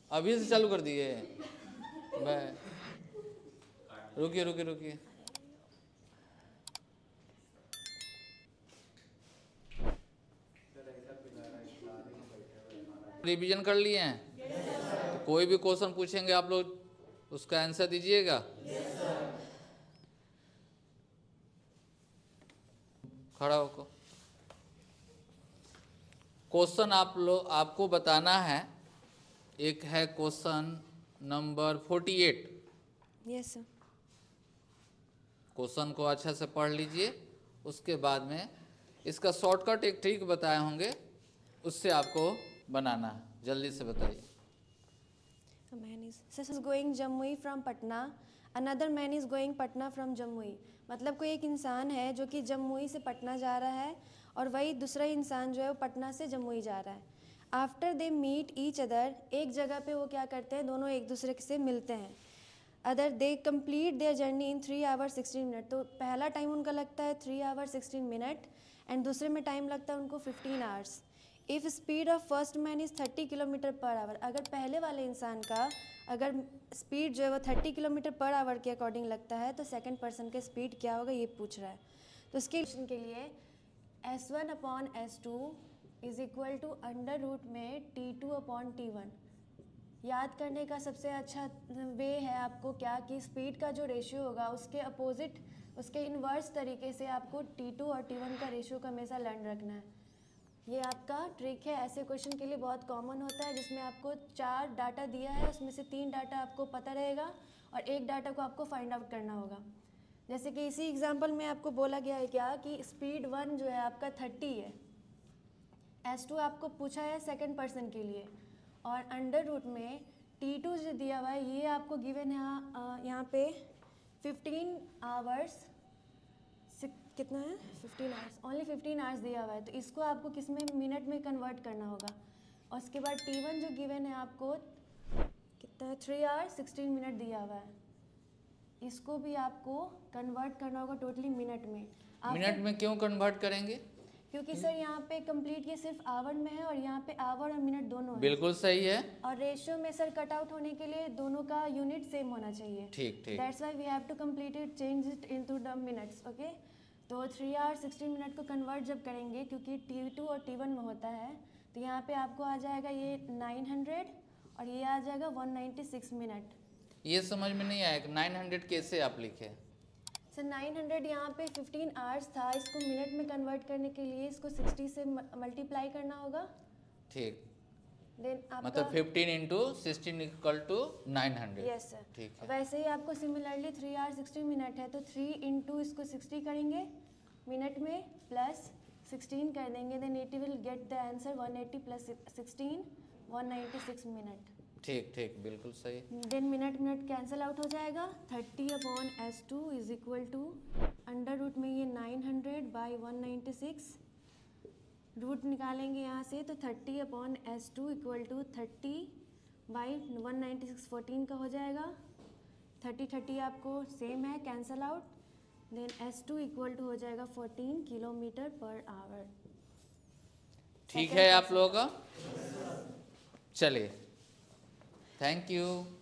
अभी से चालू कर दिए? मैं रुकिए रुकिए रुकिए। रिवीजन कर लिए हैं? तो कोई भी क्वेश्चन पूछेंगे आप लोग उसका आंसर दीजिएगा। खड़ा होकर क्वेश्चन आपको बताना है। एक है question number 48। Yes sir. Question को अच्छा से पढ़ लीजिए, उसके बाद में इसका शॉर्टकट एक ट्रिक बताए होंगे, उससे आपको बनाना है। जल्दी से बताइए। A man is going Jamui from Patna. Another man is going Patna from Jamui. मतलब कोई एक इंसान है जो कि जम्मूई से पटना जा रहा है और वही दूसरा इंसान जो है वो पटना से जम्मूई जा रहा है। After they meet each other, एक जगह पे वो क्या करते हैं, दोनों एक दूसरे से मिलते हैं। Other they complete their journey in 3 hour 16 minute. तो पहला टाइम उनका लगता है 3 आवर 16 मिनट एंड दूसरे में टाइम लगता है उनको 15 hours. If speed of first man is 30 kilometre per hour, अगर पहले वाले इंसान का अगर स्पीड जो है वो 30 किलोमीटर पर आवर के अकॉर्डिंग लगता है तो सेकंड पर्सन का स्पीड क्या होगा ये पूछ रहा है। तो इसके क्वेश्चन के लिए S1/S2 is equal to under root में T2/T1। याद करने का सबसे अच्छा वे है आपको क्या कि स्पीड का जो रेशियो होगा उसके अपोजिट, उसके इन्वर्स तरीके से आपको T2 और T1 का रेशियो का हमेशा लर्न रखना है। ये आपका ट्रिक है, ऐसे क्वेश्चन के लिए बहुत कॉमन होता है जिसमें आपको 4 डाटा दिया है, उसमें से 3 डाटा आपको पता रहेगा और 1 डाटा को आपको फाइंड आउट करना होगा। जैसे कि इसी एग्जांपल में आपको बोला गया है क्या कि स्पीड 1 जो है आपका 30 है, S2 आपको पूछा है सेकंड पर्सन के लिए और अंडर रूट में T2 जो दिया हुआ है ये आपको गिवन है यहाँ पे 15 आवर्स, कितना है 15 आवर्स, ओनली 15 आवर्स दिया हुआ है। तो इसको आपको किस में मिनट में कन्वर्ट करना होगा और उसके बाद T1 जो गिवन है आपको कितना है 3 आवर्स 16 मिनट दिया हुआ है, इसको भी आपको कन्वर्ट करना होगा टोटली मिनट में। मिनट में क्यों कन्वर्ट करेंगे? क्योंकि सर यहाँ पे कंप्लीट ये सिर्फ आवर में है और यहाँ पे आवर और मिनट दोनों है। बिल्कुल सही है। और रेशियो में सर कट आउट होने के लिए दोनों का यूनिट सेम होना चाहिए। ठीक ठीक। That's why we have to complete it, change it into the minutes. Okay, तो 3 आवर 16 मिनट को कन्वर्ट जब करेंगे क्योंकि T2 और T1 में होता है तो यहाँ पे आपको आ जाएगा ये 900 और ये आ जाएगा 196 मिनट। ये समझ में नहीं आया 900 कैसे आप लिखे? सर 900 यहाँ पे 15 आवर्स था, इसको मिनट में कन्वर्ट करने के लिए इसको 60 से मल्टीप्लाई करना होगा। ठीक, देन आपका मतलब 15 into 16 equal to 900। Yes sir. ठीक है। वैसे ही आपको सिमिलरली 3 आवर 60 मिनट है तो 3 इंटू इसको 60 करेंगे मिनट में प्लस 16 कर देंगे, then it will get the answer 180 plus 16 196 minute. ठीक ठीक, बिल्कुल सही। Then minute minute cancel out हो जाएगा। 30/S2 is equal to under root में ये 900/196 रूट निकालेंगे यहाँ से तो 30/S2 इक्वल टू 30/196 14 का हो जाएगा। 30 आपको सेम है, cancel out, then S2 equal to हो जाएगा 14 किलोमीटर पर आवर। ठीक है आप लोगों का, चलिए थैंक यू।